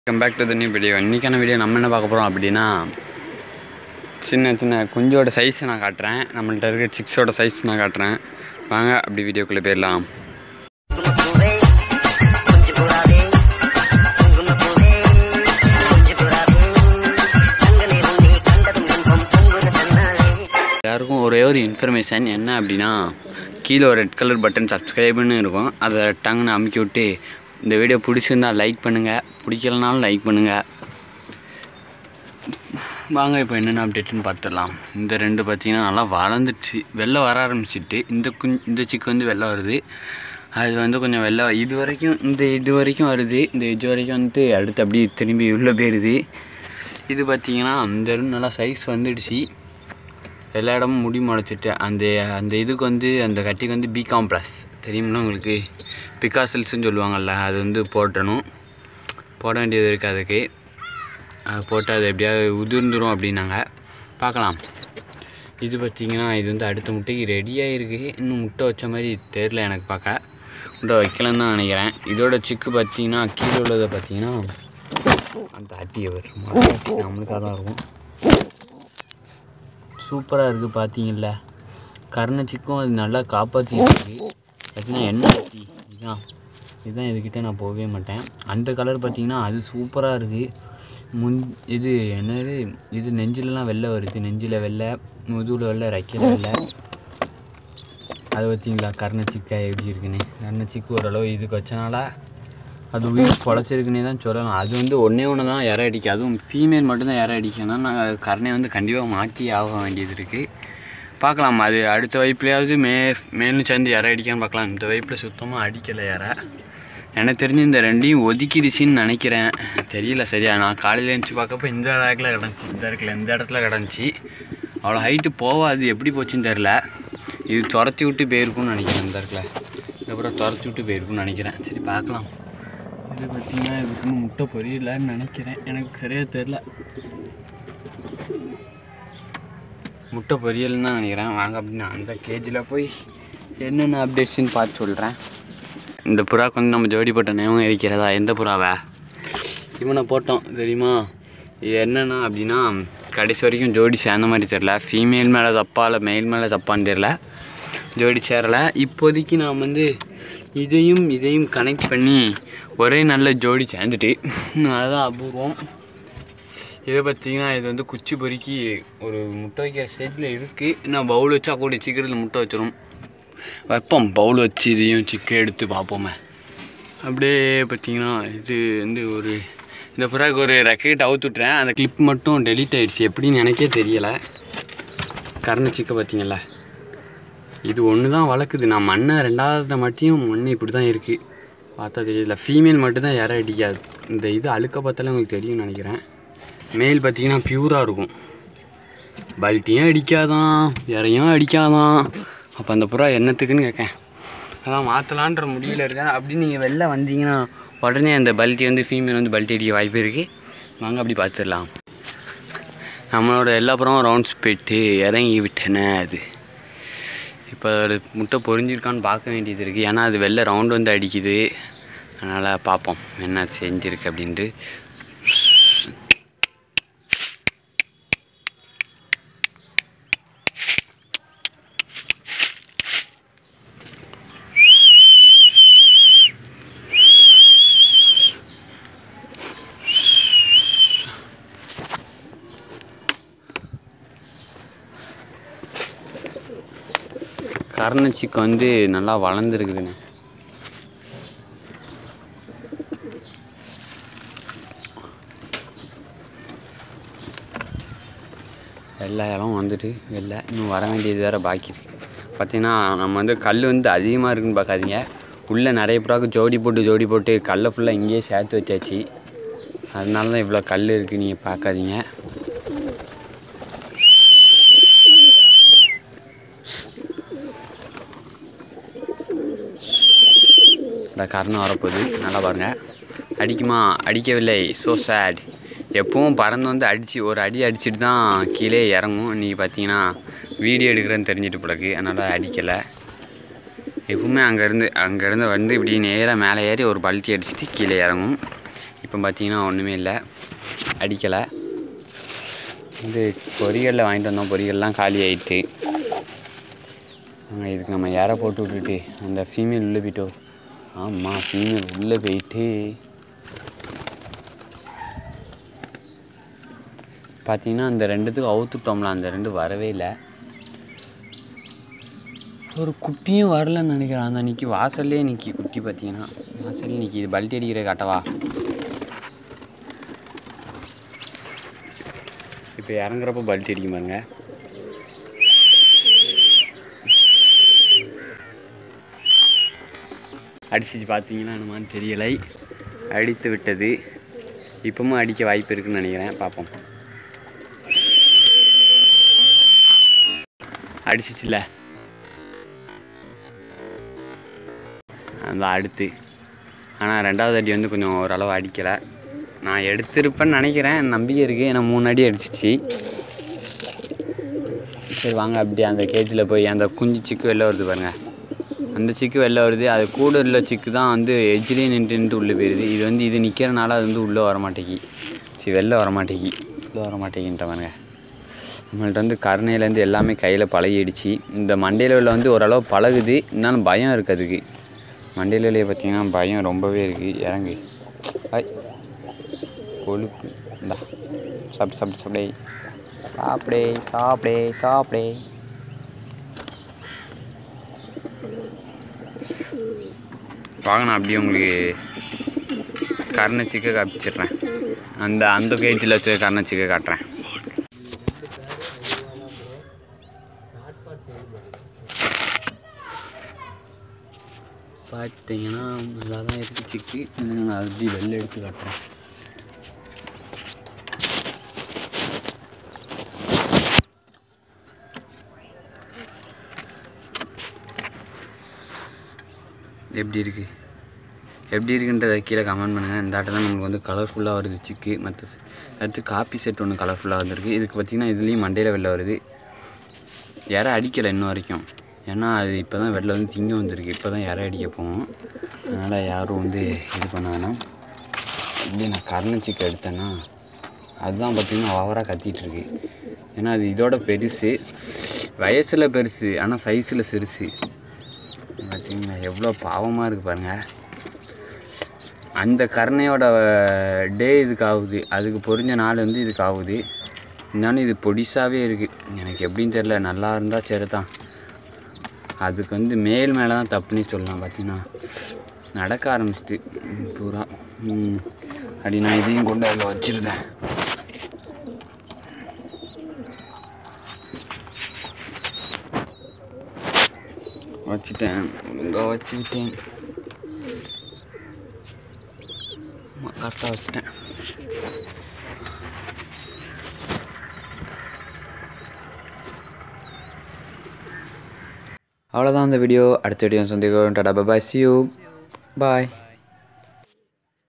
Welcome back to the new video. இன்றைக்கான video நம்ம என்ன பார்க்க போகிறோம் அப்படின்னா சின்ன குஞ்சோட சைஸ் நான் காட்டுறேன். நம்மள்ட்ட இருக்க சிக்ஸோட சைஸ் நான் காட்டுறேன். வாங்க அப்படி வீடியோக்குள்ளே போயிடலாம். எல்லாருக்கும் ஒரே ஒரு இன்ஃபர்மேஷன் என்ன அப்படின்னா, கீழே ஒரு ரெட் கலர் பட்டன் சப்ஸ்கிரைப்னு இருக்கும். அதை டங்குன்னு அமுக்கி விட்டு இந்த வீடியோ பிடிச்சிருந்தால் லைக் பண்ணுங்கள், பிடிக்கலனாலும் லைக் பண்ணுங்கள். வாங்க இப்போ என்னென்ன அப்டேட்டுன்னு பார்த்துடலாம். இந்த ரெண்டு பார்த்திங்கன்னா நல்லா வளர்ந்துடுச்சு, வெளில வர ஆரம்பிச்சிட்டு. இந்த சிக்கு வந்து வெளில வருது. அது வந்து கொஞ்சம் வெளில இது வரைக்கும் வருது. இந்த இது வரைக்கும் வந்துட்டு அடுத்து அப்படியே திரும்பி உள்ளே போயிடுது. இது பார்த்திங்கன்னா அந்த நல்லா சைஸ் வந்துடுச்சு. எல்லா இடமும் முடி முளைச்சிட்டு அந்த இதுக்கு வந்து அந்த கட்டிக்கு வந்து பி காம்ப்ளெக்ஸ் தெரியும்னா உங்களுக்கு, பிகாசில்ஸ்ன்னு சொல்லுவாங்கள்ல, அது வந்து போட வேண்டியது இருக்குது. அதுக்கு அது போட்டு அது எப்படியாவது உதிர்ந்துடும் அப்படின்னாங்க. பார்க்கலாம். இது பார்த்திங்கன்னா இது வந்து அடுத்த முட்டைக்கு ரெடியாக இருக்குது. இன்னும் முட்டை வச்ச மாதிரி தெரில எனக்கு, பார்க்க முட்டை வைக்கலன்னு தான் நினைக்கிறேன். இதோட சிக்கு பார்த்திங்கன்னா கீழே உள்ளதை பார்த்திங்கன்னா அந்த அட்டியை வரும், நம்மளுக்காக தான் இருக்கும். சூப்பராக இருக்குது பார்த்தீங்கல்ல, கருணை சிக்கும் அது நல்லா காப்பாற்றிட்டு இருக்குது. பார்த்தீங்கன்னா என்ன அட்டி இதுதான் இதுக்கிட்ட நான் போகவே மாட்டேன். அந்த கலர் பார்த்திங்கன்னா அது சூப்பராக இருக்குது. இது என்னது, இது நெஞ்சிலலாம் வெள்ளை வருது, நெஞ்சில் வெள்ளை, முதுகில் வெள்ளை, ரெக்கையில் வெள்ளை. அது பார்த்திங்களா கருணை சிக்கா எப்படி இருக்குன்னு. கருணை சிக்கு ஓரளவு இதுக்கு வச்சனால அது உயிர் பொழைச்சிருக்குன்னே தான் சொல்லலாம். அது வந்து ஒன்றே தான் இற அடிக்கும், அதுவும் ஃபீமேல் மட்டும்தான் இற அடிக்கணும்னா நாங்கள் கருணையை வந்து கண்டிப்பாக மாற்றி ஆக வேண்டியது இருக்குது. பார்க்கலாம், அது அடுத்த வைப்புலையாவது மேலும் சேர்ந்து இற அடிக்கான்னு பார்க்கலாம். இந்த வைப்பில் சுத்தமாக அடிக்கலை இற. எனக்கு தெரிஞ்சு இந்த ரெண்டையும் ஒதுக்கிடுச்சின்னு நினைக்கிறேன், தெரியல சரியா. நான் காலையில் எழுந்துச்சி பார்க்கப்போ இந்த இடத்துல கிடந்துச்சு. அவ்வளோ ஹைட்டு போகாது, எப்படி போச்சுன்னு தெரில. இது துரத்தி விட்டு போயிருக்குன்னு நினைக்கிறேன். இந்த இடத்துல இதுக்கப்புறம் துரத்தி விட்டு போயிருக்குன்னு நினைக்கிறேன். சரி பார்க்கலாம். இது பார்த்திங்கன்னா இதுக்கு முட்டை பொரியலன்னு நினைக்கிறேன், எனக்கு சரியாக தெரில. முட்டை பொரியல்னு தான் நினைக்கிறேன். வாங்க அப்படின்னா அந்த கேஜில் போய் என்னென்ன அப்டேட்ஸுன்னு பார்த்து சொல்கிறேன். இந்த புறாக்கு வந்து நம்ம ஜோடி போட்ட நேரம் இருக்கிறதா, எந்த புறாவை இவனை போட்டோம் தெரியுமா. இது என்னென்னா அப்படின்னா கடைசி வரைக்கும் ஜோடி சேர்ந்த மாதிரி தெரில. ஃபீமேல் மேலே தப்பா இல்லை மெயில் மேலே தப்பான்னு தெரில, ஜோடி சேரலை. இப்போதைக்கு நான் வந்து இதையும் கனெக்ட் பண்ணி ஒரே நல்ல ஜோடி சேர்ந்துட்டு அதுதான் அபூர்வம். இதை பார்த்திங்கன்னா இது வந்து குச்சி பொறுக்கி ஒரு முட்டை வைக்கிற ஸ்டேஜில் இருக்குது. நான் பவுல் வச்சா கூட சீக்கிரத்தில் முட்டை வச்சிடும். வைப்போம் பவுல் வச்சு இதையும் சிக்கை எடுத்து பார்ப்போமே. அப்படியே பார்த்திங்கன்னா இது வந்து இந்த புறாக்கு ஒரு ரெக்கெட் அவுத்துட்றேன். அந்த கிளிப் மட்டும் டெலீட் ஆகிடுச்சு, எப்படின்னு எனக்கே தெரியலை. கருணை சிக்கை பார்த்திங்களா, இது ஒன்று தான் வளர்க்குது. நான் மண்ணை ரெண்டாவது மட்டும் மண் இப்படி தான் இருக்குது, பார்த்தா தெரியல. ஃபீமேல் மட்டும்தான் இற அடிக்காது. இந்த இது அழுக்க பார்த்தாலே உங்களுக்கு தெரியும்னு நினைக்கிறேன். மேல் பார்த்திங்கன்னா பியூராக இருக்கும், பல்ட்டியும் அடிக்காதான், இறையும் அடிக்காதான். அப்போ அந்த புறா என்னத்துக்குன்னு கேட்கேன். அதான் மாற்றலான்ற முடிவில் இருக்கேன். அப்படி நீங்கள் வெளில வந்தீங்கன்னா உடனே அந்த பல்ட்டி வந்து ஃபீமேல் வந்து பல்ட்டி அடிக்க வாய்ப்பு இருக்குது. வாங்க அப்படி பார்த்துடலாம். நம்மளோட எல்லா புறமும் ரவுண்ட்ஸ் போயிட்டு இறங்கி விட்டேனே. அது இப்போ அது முட்டை பொரிஞ்சிருக்கான்னு பார்க்க வேண்டியது இருக்குது, ஏன்னா அது வெளில ரவுண்டு வந்து அடிக்குது. அதனால் பார்ப்போம் என்ன செஞ்சுருக்கு அப்படின்ட்டு. கருணை சிக்கு வந்து நல்லா வளர்ந்துருக்குதுங்க. எல்லா இடம் வந்துட்டு வெளில இன்னும் வர வேண்டியது வேறு பாக்கி இருக்குது. பார்த்திங்கன்னா நம்ம வந்து கல் வந்து அதிகமாக இருக்குதுன்னு பார்க்காதீங்க. உள்ளே நிறைய புறாவுக்கு ஜோடி போட்டு கல்லை ஃபுல்லாக இங்கேயே சேர்த்து வச்சாச்சு. அதனால தான் இவ்வளோ கல் இருக்குது, நீங்கள் பார்க்காதீங்க. இந்த கருணை வரப்போகுது, நல்லா பாருங்கள். அடிக்குமா, அடிக்கவில்லை, ஸோ சேட். எப்பவும் பறந்து வந்து ஒரு அடி அடிச்சுட்டு தான் கீழே இறங்கும். இன்றைக்கி பார்த்தீங்கன்னா வீடியோ எடுக்கிறேன்னு தெரிஞ்சுட்டு பிறகு அதனால் அடிக்கலை. எப்பவுமே அங்கேருந்து வந்து இப்படி நேராக மேலே ஏறி ஒரு பல்ட்டி அடிச்சுட்டு கீழே இறங்கும். இப்போ பார்த்தீங்கன்னா ஒன்றுமே இல்லை, அடிக்கலை. இது பொரியலில் வாங்கிட்டு வந்தோம், பொரியல்லாம் காலி ஆகிட்டு. இதுக்கு நம்ம யாரை போட்டு விட்டுட்டு அந்த ஃபீமேல் உள்ளே போயிட்டோம். ஆமாம், ஃபீமேல் உள்ளே போயிட்டு பார்த்தீங்கன்னா அந்த ரெண்டுத்துக்கும் அவுத்துட்டோம்ல, அந்த ரெண்டு வரவே இல்லை. ஒரு குட்டியும் வரலன்னு நினைக்கிறேன். அந்த நிற்கி வாசல்லே நிற்கி குட்டி, பார்த்தீங்கன்னா வாசல்லே நிற்கி. இது பல்ட்டி அடிக்கிற காட்டவா? இப்போ இறங்குறப்ப பல்ட்டி அடிக்கும் பாருங்க. அடிச்சிச்சு பார்த்தீங்கன்னா என்னமான்னு தெரியலை, அடித்து விட்டது. இப்பவும் அடிக்க வாய்ப்பு இருக்குன்னு நினைக்கிறேன், பார்ப்போம். அடிச்சிச்சுல அந்த அடுத்து. ஆனால் ரெண்டாவது அடி வந்து கொஞ்சம் ஓரளவு அடிக்கலை. நான் எடுத்திருப்பேன்னு நினைக்கிறேன், நம்பிக்கை இருக்குது. ஏன்னா 3 அடி அடிச்சிச்சு. சரி வாங்க அப்படி அந்த கேஜில் போய் அந்த குஞ்சு சிக்கு வெளில வருது பாருங்கள், அந்த சிக்கு வெளில வருது. அது கூட உள்ள சிக்கு தான் வந்து எஜ்ஜிலே நின்றுட்டு உள்ளே போயிடுது. இது வந்து இது நிற்கிறனால அது வந்து உள்ளே வரமாட்டேங்கி, சரி வெளில வரமாட்டேங்கின்ற பாருங்க. நம்மள்ட்ட வந்து கருணையிலேருந்து எல்லாமே கையில் பழகிடுச்சு. இந்த மண்டையில் உள்ள வந்து ஓரளவு பழகுது, இருந்தாலும் பயம் இருக்குது அதுக்கு. மண்டையிலே பார்த்தீங்கன்னா பயம் ரொம்பவே இருக்குது. இறங்கு கொழுப்பு, இந்தா சாப்பிடே. வாங்க நான் அப்படியே உங்களுக்கு கருணை சிக்கை காப்பிச்சிட்றேன். அந்த கேஜில் வச்சு கருணை சிக்கை காட்டுறேன். பார்த்தீங்கன்னா நல்லா தான் இருக்குது சிக்கு. நான் அப்படி வெளில எடுத்து காட்டுறேன். எப்படி இருக்குன்றதை கீழே கமெண்ட் பண்ணுங்கள். இந்த ஆட்டை தான் நம்மளுக்கு வந்து கலர்ஃபுல்லாக வருது சிக்கு. மற்ற அடுத்து காப்பி செட் ஒன்று கலர்ஃபுல்லாக வந்துருக்கு. இதுக்கு பார்த்திங்கன்னா இதுலேயும் மண்டையில் வெளில வருது. யாரும் அடிக்கலை இன்ன வரைக்கும், ஏன்னா அது இப்போ தான் வெளில வந்து திங்க வந்திருக்கு. இப்போ தான் யாரும் அடிக்க போவோம், அதனால் யாரும் வந்து இது பண்ண வேணாம். இப்படி நான் கருணை சிக்கை எடுத்தேன்னா அதுதான் பார்த்திங்கன்னா ஓவராக கத்திகிட்ருக்கு. ஏன்னா அது இதோட பெருசு, வயசில் பெருசு, ஆனால் சைஸில் சிறுசு. பார்த்திங்கன்னா எவ்வளோ பாவமாக இருக்குது பாருங்கள். அந்த கருணையோட டே இதுக்கு ஆகுது, அதுக்கு பொறிஞ்ச நாள் வந்து இதுக்கு ஆகுது. இருந்தாலும் இது பொடிசாகவே இருக்குது. எனக்கு எப்படின்னு தெரியல, நல்லா இருந்தால் சரி தான். அதுக்கு வந்து மேலே தான் தப்புன்னே சொல்லலாம். பார்த்திங்கன்னா நடக்க ஆரம்பிச்சிட்டு பூரா. அப்படி நான் இதையும் கொண்டு அதில் வச்சுருந்தேன். வச்சுக்கிட்டேன் கரெக்டாக வச்சுட்டேன். அவ்வளோதான் இந்த வீடியோ. அடுத்த வீடியோ சந்திக்கிறோம். டாடா பை, see you, bye.